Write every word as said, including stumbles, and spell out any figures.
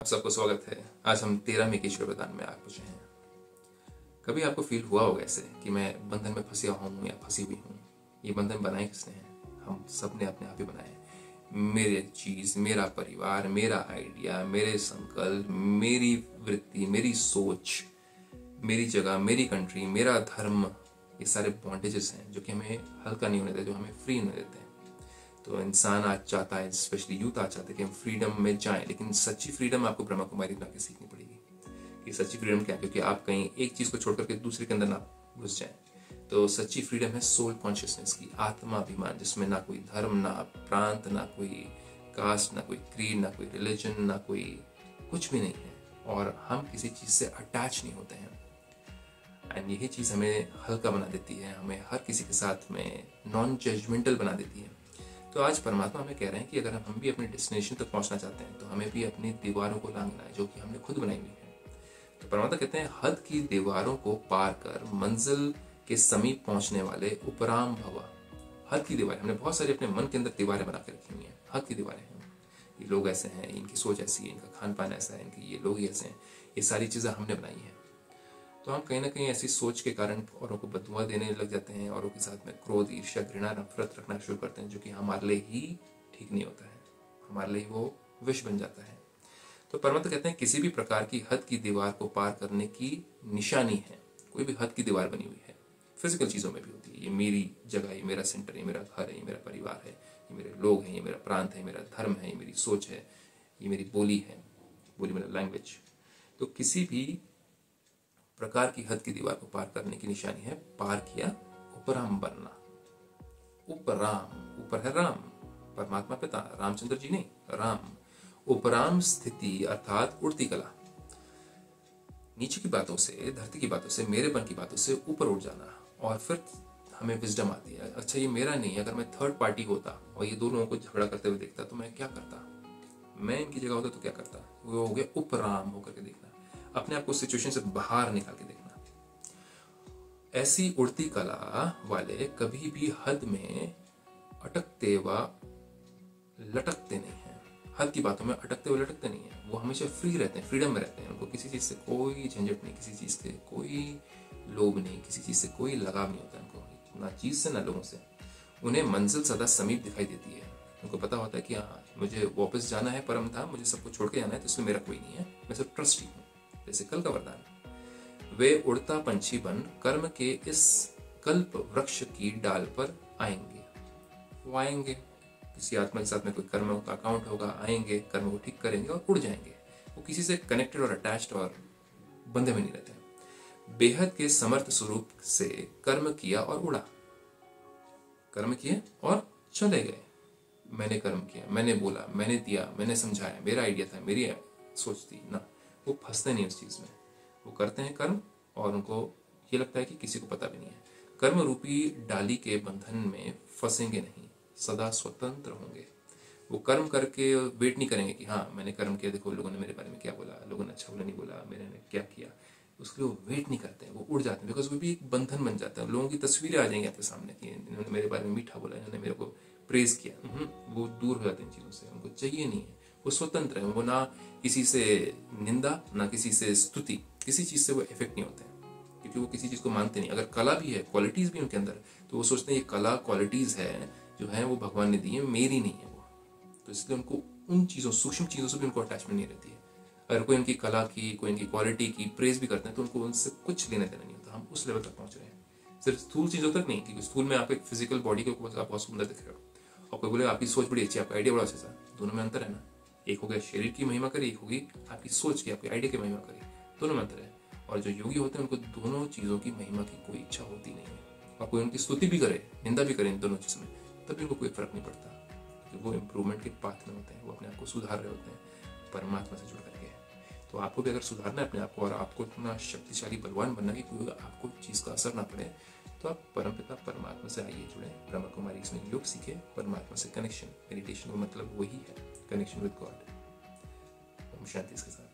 सबको स्वागत है। आज हम तेरह मई के ईश्वर वरदान में आ पहुंचे हैं। कभी आपको फील हुआ होगा ऐसे कि मैं बंधन में फंसा हूँ या फंसी हुई हूँ? ये बंधन बनाए किसने हैं? हम सब ने अपने आप ही बनाए हैं। मेरे चीज, मेरा परिवार, मेरा आइडिया, मेरे संकल्प, मेरी वृत्ति, मेरी सोच, मेरी जगह, मेरी कंट्री, मेरा धर्म, ये सारे बॉन्डेजेस हैं जो कि हमें हल्का नहीं होने देते, जो हमें फ्री होने देते हैं। तो इंसान आज चाहता है, स्पेशली यूथ आज चाहते हैं कि हम फ्रीडम में जाएं, लेकिन सच्ची फ्रीडम आपको ब्रह्मा कुमारी बना के सीखनी पड़ेगी। ये सच्ची फ्रीडम क्या है? क्योंकि आप कहीं एक चीज को छोड़ करके दूसरे के अंदर ना घुस जाएं। तो सच्ची फ्रीडम है सोल कॉन्शियसनेस की, आत्माभिमान, जिसमें ना कोई धर्म, ना प्रांत, ना कोई कास्ट, ना कोई क्रीड, ना कोई रिलीजन, ना कोई कुछ भी नहीं है, और हम किसी चीज से अटैच नहीं होते हैं। एंड यही चीज हमें हल्का बना देती है, हमें हर किसी के साथ में नॉन जजमेंटल बना देती है। तो आज परमात्मा हमें कह रहे हैं कि अगर हम भी अपने डेस्टिनेशन तक पहुंचना चाहते हैं तो हमें भी अपनी दीवारों को लांघना है, जो कि हमने खुद बनाई हुई है। तो परमात्मा कहते हैं, हद की दीवारों को पार कर मंजिल के समीप पहुंचने वाले उपराम भवा। हद की दीवारें, हमने बहुत सारी अपने मन के अंदर दीवारें बना के रखी हुई हैं। हद की दीवारें हैं, ये लोग ऐसे हैं, इनकी सोच ऐसी है, इनका खान पान ऐसा है, इनके ये लोग ही ऐसे हैं, ये सारी चीजें हमने बनाई हैं। तो हम कहीं ना कहीं ऐसी सोच के कारण औरों को बददुआ देने लग जाते हैं, औरों के साथ में क्रोध, ईर्ष्या, घृणा, नफरत रखना शुरू करते हैं, जो कि हमारे लिए ही ठीक नहीं होता है, हमारे लिए वो विष बन जाता है। तो परमात्मा कहते हैं, किसी भी प्रकार की हद की दीवार को पार करने की निशानी है। कोई भी हद की दीवार बनी हुई है, फिजिकल चीजों में भी होती है। ये मेरी जगह, ये मेरा सेंटर, ये मेरा घर है, ये मेरा परिवार है, ये मेरे लोग हैं, ये मेरा प्रांत है, मेरा धर्म है, ये मेरी सोच है, ये मेरी बोली है, बोली मेरा लैंग्वेज। तो किसी भी प्रकार की हद की दीवार को पार करने की निशानी है पार किया उपराम बनना। उपराम, ऊपर है राम, परमात्मा पिता, रामचंद्र जी नहीं, राम। उपराम स्थिति अर्थात उड़ती कला, नीचे की बातों से, धरती की बातों से, मेरेपन की बातों से ऊपर उठ जाना। और फिर हमें विजडम आती है, अच्छा ये मेरा नहीं है। अगर मैं थर्ड पार्टी होता और ये दो लोगों को झगड़ा करते हुए देखता तो मैं क्या करता? मैं इनकी जगह होता तो क्या करता? वो हो गया उपराम होकर के देखना, अपने आप को सिचुएशन से बाहर निकाल के देखना। ऐसी उड़ती कला वाले कभी भी हद में अटकते व लटकते नहीं हैं। हद की बातों में अटकते व लटकते नहीं हैं। वो हमेशा फ्री रहते हैं, फ्रीडम में रहते हैं। उनको किसी चीज से कोई झंझट नहीं, किसी चीज से कोई लोभ नहीं, किसी चीज से कोई लगाव नहीं होता उनको, ना चीज से ना लोगों से। उन्हें मंजिल सदा समीप दिखाई देती है। उनको पता होता है कि हाँ, मुझे वापस जाना है परम धाम, मुझे सबको छोड़ के जाना है, तो इसमें मेरा कोई नहीं है, मैं सिर्फ ट्रस्टी हूँ। जैसे कल का वरदान, वे उड़ता पंछी बन कर्म के इस कल्प वृक्ष की डाल पर आएंगे। वो आएंगे, किसी आत्मा के साथ में कोई कर्म का अकाउंट होगा, आएंगे, कर्म को ठीक करेंगे और उड़ जाएंगे। वो किसी से कनेक्टेड और अटैच्ड और बंधे में नहीं रहते। बेहद के समर्थ स्वरूप से कर्म किया और उड़ा, कर्म किए और चले गए। मैंने कर्म किया, मैंने बोला, मैंने दिया, मैंने समझाया, मेरा आइडिया था, मेरी सोच थी ना। वो फंसते नहीं उस चीज में, वो करते हैं कर्म और उनको ये लगता है कि किसी को पता भी नहीं है। कर्म रूपी डाली के बंधन में फंसेंगे नहीं, सदा स्वतंत्र होंगे। वो कर्म करके वेट नहीं करेंगे कि हाँ मैंने कर्म किया, देखो लोगों ने मेरे बारे में क्या बोला, लोगों ने अच्छा बोला नहीं बोला, मैंने क्या किया, उसके लिए वो वेट नहीं करते हैं, वो उड़ जाते हैं। बिकॉज वो भी एक बंधन बन जाता है। लोगों की तस्वीरें आ जाएंगी आपके सामने कि इन्होंने मेरे बारे में मीठा बोला, इन्होंने मेरे को प्रेज किया। वो दूर हो जाते हैं इन चीजों से, उनको चाहिए नहीं है। वो स्वतंत्र है, वो ना किसी से निंदा, ना किसी से स्तुति, किसी चीज से वो इफेक्ट नहीं होते हैं, क्योंकि वो किसी चीज को मानते नहीं। अगर कला भी है, क्वालिटीज भी उनके अंदर, तो वो सोचते हैं ये कला क्वालिटीज है जो है वो भगवान ने दी है, मेरी नहीं है वो। तो इसलिए उनको उन चीजों, सूक्ष्म चीजों से भी उनको अटैचमेंट नहीं रहती है। अगर कोई इनकी कला की, कोई इनकी क्वालिटी की प्रेज भी करते हैं तो उनको उनसे कुछ लेना देना नहीं होता। हम उस लेवल तक पहुंच रहे हैं, सिर्फ स्थूल चीजों तक नहीं, क्योंकि स्थूल में आप एक फिजिकल बॉडी के ऊपर आप बहुत सुंदर दिख रहे हो, और कोई बोले आपकी सोच बड़ी अच्छी, आपका आइडिया बड़ा अच्छा, दोनों में अंतर है ना। एक हो गया शरीर की महिमा करी, एक होगी आपकी सोच की, आपके आइडिया की महिमा करी, दोनों में अंतर है। और जो योगी होते हैं उनको दोनों चीजों की महिमा की कोई इच्छा होती नहीं है। और कोई उनकी स्तुति भी करे, निंदा भी करे, इन दोनों चीज में, तब भी उनको कोई फर्क नहीं पड़ता, क्योंकि वो इम्प्रूवमेंट के पाथ में होते हैं, वो अपने आप को सुधार रहे होते हैं परमात्मा से जुड़ करके। तो आपको भी अगर सुधारना है अपने आप को, और आपको इतना शक्तिशाली बलवान बनना कि कोई आपको चीज का असर ना पड़े, तो आप परमपिता परमात्मा से आइए जुड़े, ब्रह्मा कुमारी इसमें योग सीखे, परमात्मा से कनेक्शन। मेडिटेशन का मतलब वही है, connection with God. Om Shanti के साथ।